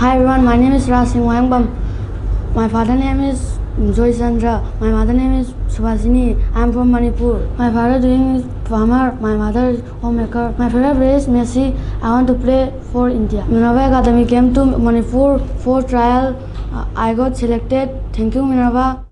Hi everyone, my name is Singh Wahengbam. My father name is Joy Chandra. My mother name is Subhasini. I am from Manipur. My father doing is farmer. My mother is homemaker. My favorite player is Messi. I want to play for India. Minerva Academy came to Manipur for trial. I got selected. Thank you, Minerva.